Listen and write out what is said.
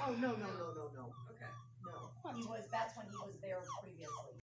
Oh, no. Okay. No. That's when he was there previously.